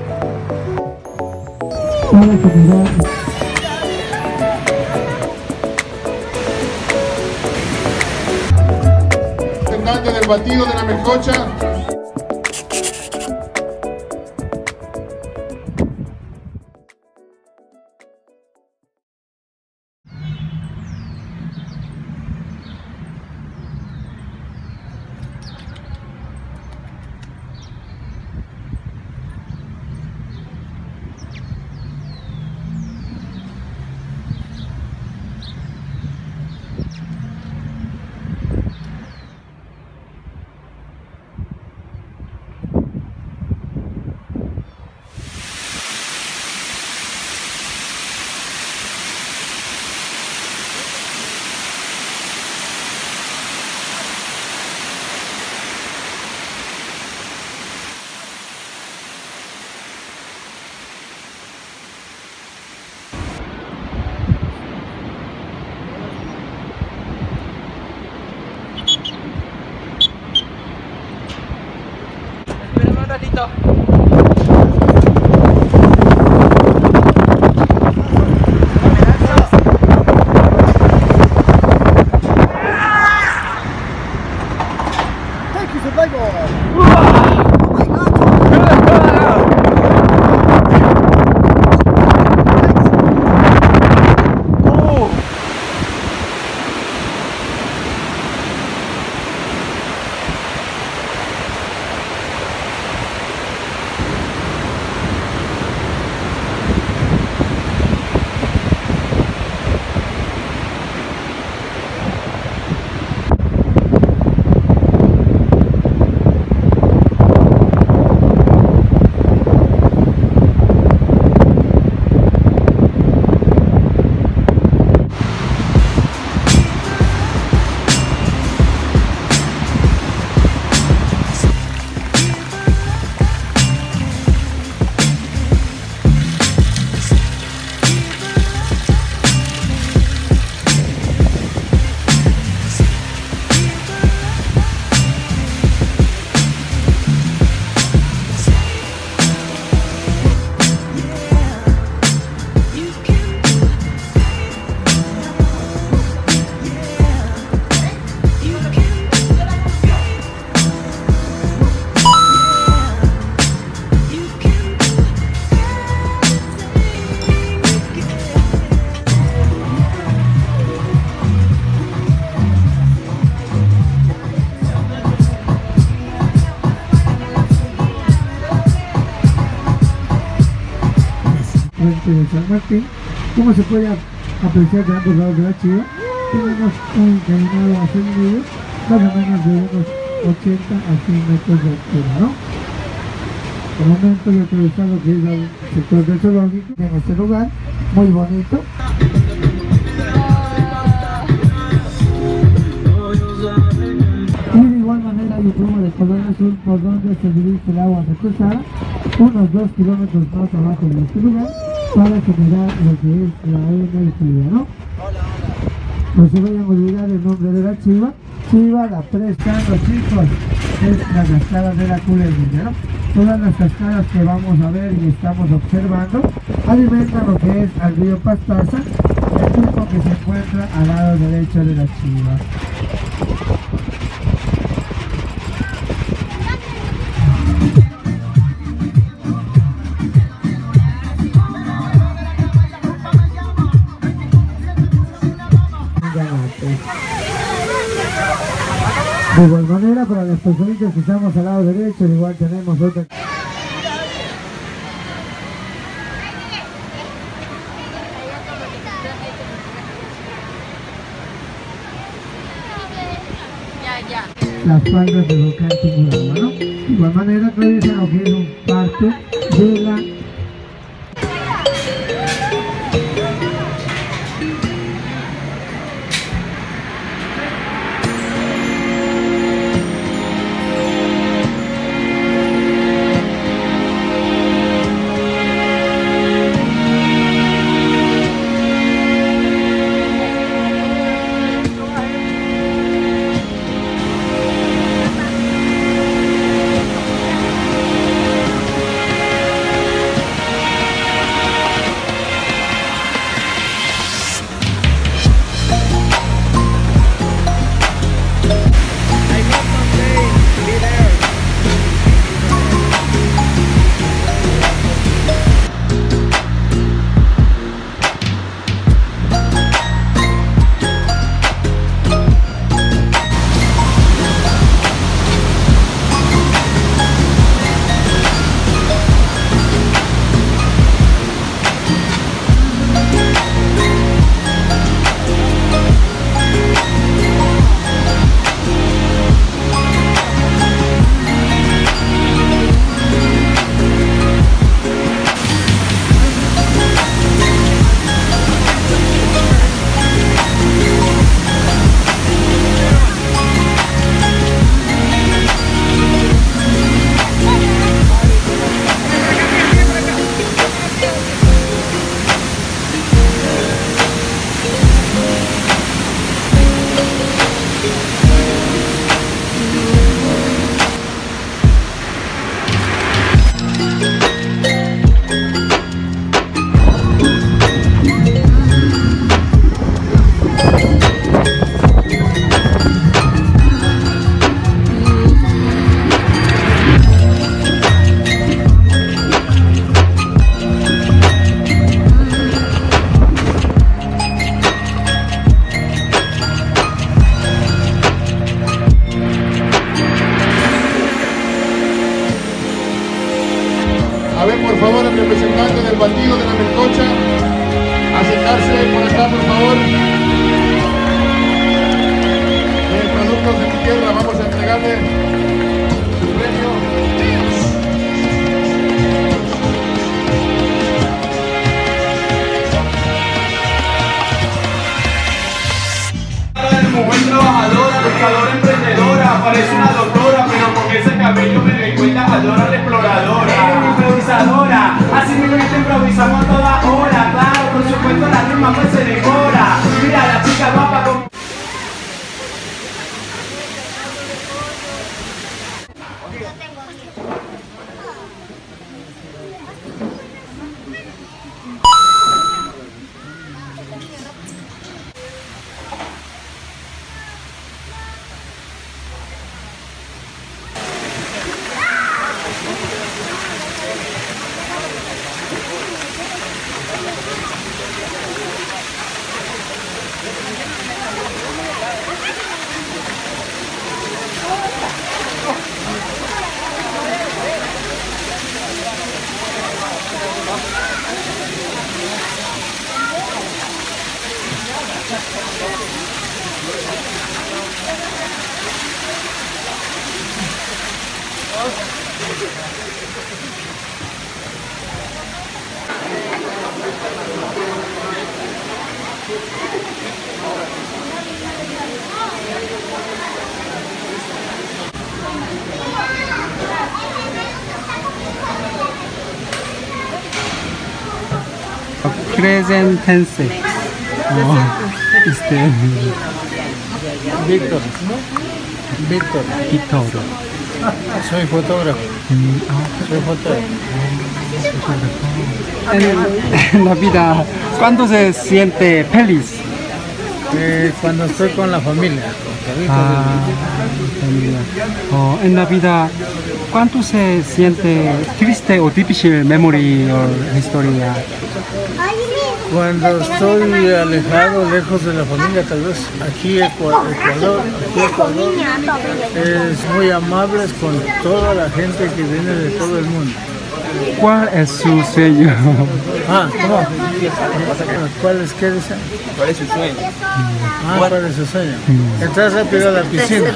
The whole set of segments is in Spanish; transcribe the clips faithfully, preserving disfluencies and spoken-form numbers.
para generar representante del batido de la melcocha. Espérame un ratito. Thank you for play ball. de San Martín. Como se puede apreciar de ambos lados de la chiva, tenemos un encaminado hacia el medio, más o menos de unos ochenta a cien metros de altura, ¿no? Por el momento yo quiero usar lo que es el sector del zoológico en este lugar, muy bonito. Y de igual manera hay un rumbo de Colonia Sur por donde se dirige el agua reclusada, unos dos kilómetros más abajo de este lugar, para generar lo que es la energía, ¿no? No se vayan a olvidar el nombre de la chiva. Chiva la prestando, chicos, es la cascada de la Culebra, ¿no? Todas las cascadas que vamos a ver y estamos observando alimentan lo que es al río Pastaza, el mismo que se encuentra al lado derecho de la chiva. De igual manera, para las personitas que estamos al lado derecho, igual tenemos otra. Las faldas del volcán Tungurahua, ¿no? De igual manera, atraviesan lo que es un parte de la el representante del batido de la Melcocha a acercarse por acá, por favor. De productos de mi tierra, vamos a entregarle su premio. Mujer trabajadora, buscadora, emprendedora, parece una doctora, pero con ese cabello me recuerda a Dora la exploradora. Eres improvisadora, así mismo que te improvisamos a toda hora, claro, por supuesto la rima pues se decora. Mira la chica guapa con... Presentense. Oh, este. Víctor. Víctor. Víctor. Soy fotógrafo. Mm, ah, Soy fotógrafo. en, en la vida, ¿cuándo se siente feliz? Eh, cuando estoy con la familia. Ah, familia. Oh, en la vida, ¿cuánto se siente triste o difícil memoria o historia? Cuando estoy alejado, lejos de la familia, tal vez aquí Ecuador, Ecuador, aquí Ecuador es muy amables con toda la gente que viene de todo el mundo. ¿Cuál es su sueño? Ah, ¿cómo? ¿Cuál es qué dicen? ¿Cuál es su sueño? Ah, ¿cuál es su sueño? Entrar rápido a la piscina.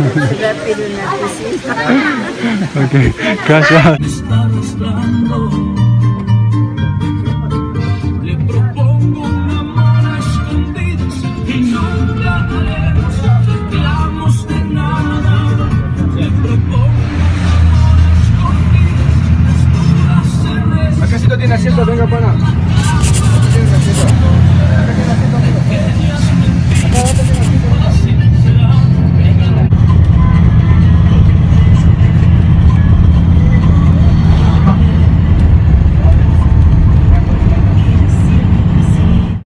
rápido en la piscina. Ok, gracias. Está buscando